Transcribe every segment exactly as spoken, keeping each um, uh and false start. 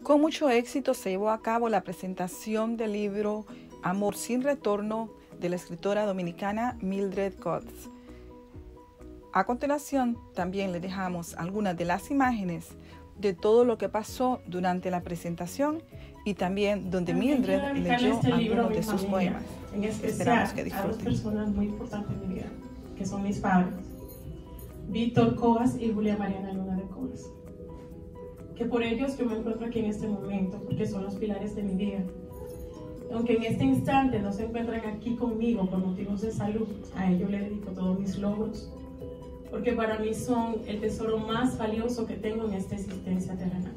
Con mucho éxito se llevó a cabo la presentación del libro Amor sin retorno de la escritora dominicana Mildred Coates. A continuación, también le dejamos algunas de las imágenes de todo lo que pasó durante la presentación y también donde también Mildred leyó este algunos de sus poemas. En especial que a dos personas muy importantes en mi vida, que son mis padres, Víctor Coas y Julia Mariana Luna de Coas. Que por ellos yo me encuentro aquí en este momento, porque son los pilares de mi vida. Aunque en este instante no se encuentran aquí conmigo por motivos de salud, a ellos le dedico todos mis logros, porque para mí son el tesoro más valioso que tengo en esta existencia terrenal.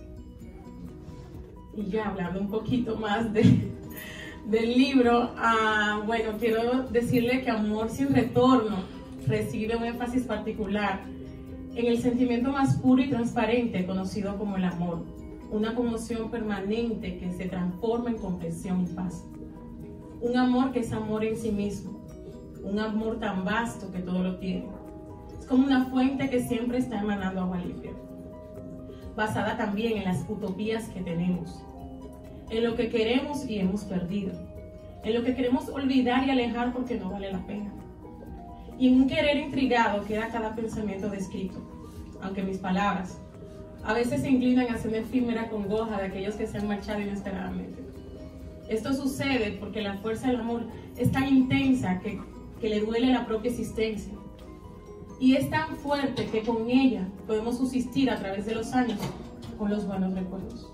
Y ya hablando un poquito más de, del libro, uh, bueno, quiero decirle que Amor sin retorno recibe un énfasis particular en el sentimiento más puro y transparente conocido como el amor, una conmoción permanente que se transforma en comprensión y paz. Un amor que es amor en sí mismo, un amor tan vasto que todo lo tiene. Es como una fuente que siempre está emanando agua limpia, basada también en las utopías que tenemos, en lo que queremos y hemos perdido, en lo que queremos olvidar y alejar porque no vale la pena. Y en un querer intrigado queda cada pensamiento descrito, aunque mis palabras a veces se inclinan a ser efímera congoja de aquellos que se han marchado inesperadamente. Esto sucede porque la fuerza del amor es tan intensa que, que le duele la propia existencia. Y es tan fuerte que con ella podemos subsistir a través de los años con los buenos recuerdos.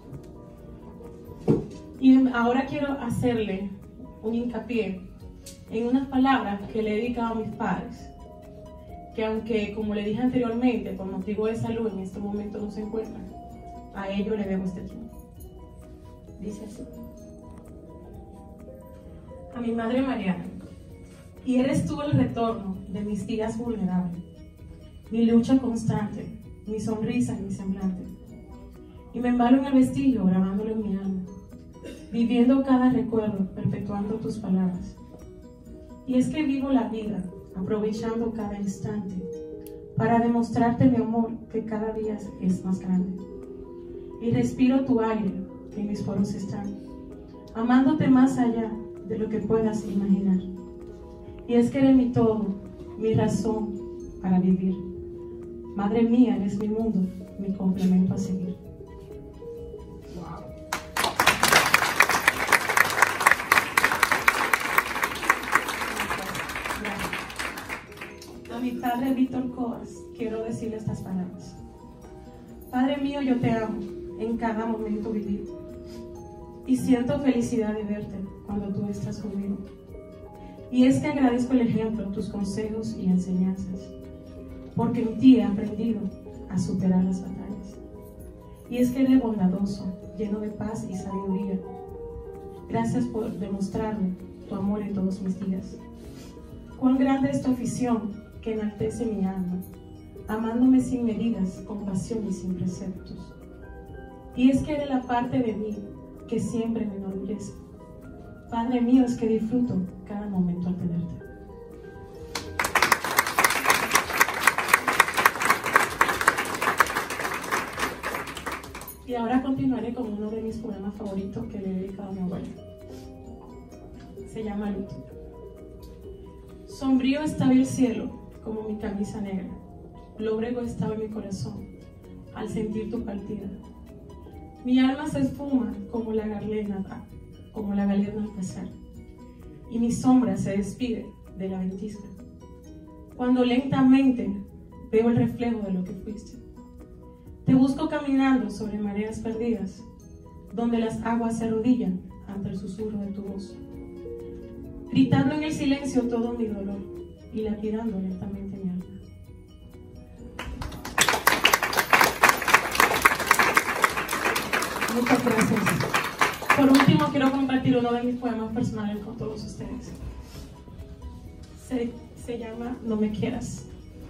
Y ahora quiero hacerle un hincapié en unas palabras que le he dedicado a mis padres, que aunque, como le dije anteriormente, por motivo de salud en este momento no se encuentran, a ellos le debo este tiempo. Dice así: a mi madre Mariana, y eres tú el retorno de mis días vulnerables, mi lucha constante, mi sonrisa y mi semblante. Y me embalo en el vestillo grabándolo en mi alma, viviendo cada recuerdo, perpetuando tus palabras. Y es que vivo la vida, aprovechando cada instante, para demostrarte mi amor que cada día es más grande. Y respiro tu aire, que en mis poros están, amándote más allá de lo que puedas imaginar. Y es que eres mi todo, mi razón para vivir. Madre mía, eres mi mundo, mi complemento a seguir. A mi padre Víctor Coas quiero decirle estas palabras: Padre mío, yo te amo en cada momento vivido y siento felicidad de verte cuando tú estás conmigo. Y es que agradezco el ejemplo, tus consejos y enseñanzas, porque en ti he aprendido a superar las batallas. Y es que eres bondadoso, lleno de paz y sabiduría. Gracias por demostrarme tu amor en todos mis días. Cuán grande es tu afición que enaltece mi alma, amándome sin medidas, con pasión y sin preceptos. Y es que eres la parte de mí que siempre me enorgullece. Padre mío, es que disfruto cada momento al tenerte. Y ahora continuaré con uno de mis poemas favoritos que le he dedicado a mi abuela. Se llama Luto. Sombrío estaba el cielo como mi camisa negra, lóbrego estaba en mi corazón al sentir tu partida. Mi alma se esfuma como la galena, como la galena al pasar, y mi sombra se despide de la ventisca, cuando lentamente veo el reflejo de lo que fuiste. Te busco caminando sobre mareas perdidas, donde las aguas se arrodillan ante el susurro de tu voz, gritando en el silencio todo mi dolor y lapidando lentamente mi alma. Muchas gracias. Por último, quiero compartir uno de mis poemas personales con todos ustedes. Se, se llama No me quieras.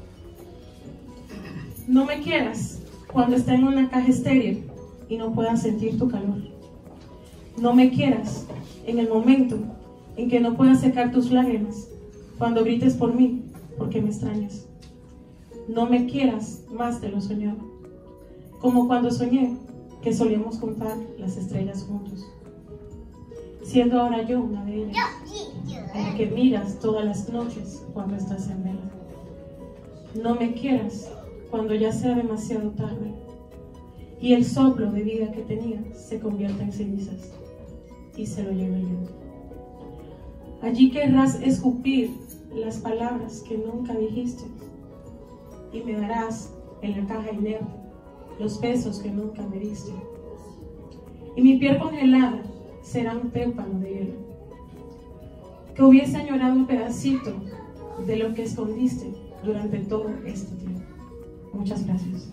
No me quieras cuando esté en una caja estéril y no pueda sentir tu calor. No me quieras en el momento en que no puedas secar tus lágrimas, cuando grites por mí, porque me extrañas. No me quieras más de lo soñado, como cuando soñé que solíamos contar las estrellas juntos, siendo ahora yo una de ellas, en la que miras todas las noches cuando estás en vela. No me quieras cuando ya sea demasiado tarde y el soplo de vida que tenía se convierta en cenizas y se lo lleve yo. Allí querrás escupir las palabras que nunca dijiste y me darás en la caja inerte los besos que nunca me diste. Y mi piel congelada será un témpano de hielo que hubiese añorado un pedacito de lo que escondiste durante todo este tiempo. Muchas gracias.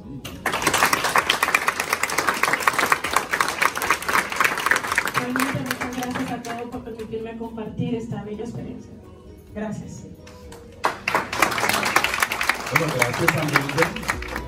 Realmente muchas gracias a todos por permitirme compartir esta bella experiencia. Gracias. Bueno, gracias a Mildred.